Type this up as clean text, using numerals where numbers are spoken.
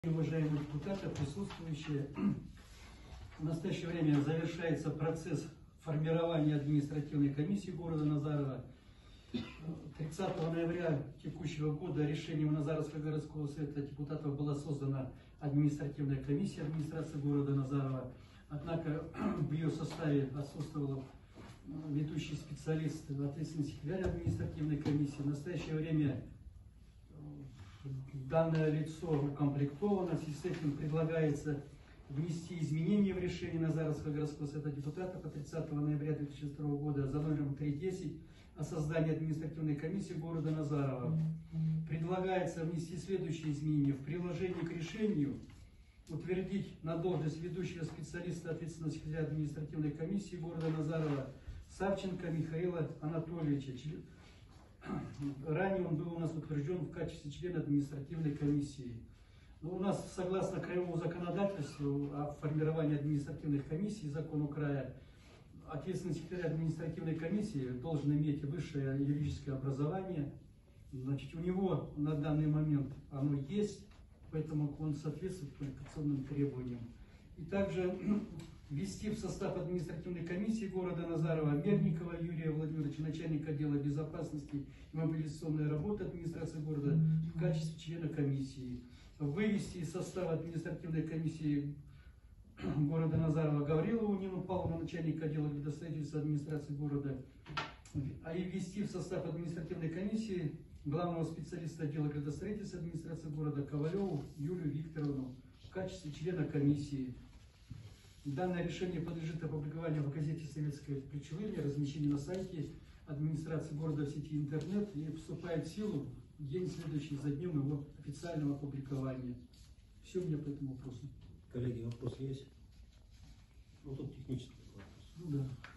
Уважаемые депутаты, присутствующие, в настоящее время завершается процесс формирования административной комиссии города Назарова. 30 ноября текущего года решением Назаровского городского совета депутатов была создана административная комиссия администрации города Назарова. Однако в ее составе отсутствовал ведущий специалист, ответственный секретарь административной комиссии. В настоящее время данное лицо укомплектовано, в связи с этим предлагается внести изменения в решение Назаровского городского совета депутатов от 30 ноября 2002 года за номером 310 о создании административной комиссии города Назарова. Предлагается внести следующие изменения. В приложении к решению утвердить на должность ведущего специалиста ответственного секретаря административной комиссии города Назарова Савченко Михаила Анатольевича. Ранее он был у нас утвержден в качестве члена административной комиссии. Но у нас, согласно краевому законодательству о формировании административных комиссий, закону края, ответственный секретарь административной комиссии должен иметь высшее юридическое образование. Значит, у него на данный момент оно есть, поэтому он соответствует квалификационным требованиям. И также ввести в состав административной комиссии города Назарова Мерникова Юрия Владимировича, начальника отдела безопасности и мобилизационной работы администрации города в качестве члена комиссии. Вывести из состава административной комиссии города Назарова Гаврилову Нину Павловну, начальника отдела градостроительства администрации города, а и ввести в состав административной комиссии главного специалиста отдела градостроительства администрации города Ковалеву Юлию Викторовну в качестве члена комиссии. Данное решение подлежит опубликованию в газете «Советское причисление», размещению на сайте администрации города в сети интернет и вступает в силу в день, следующий за днем его официального опубликования. Все у меня по этому вопросу. Коллеги, вопрос есть? Ну, тут технический вопрос. Ну да.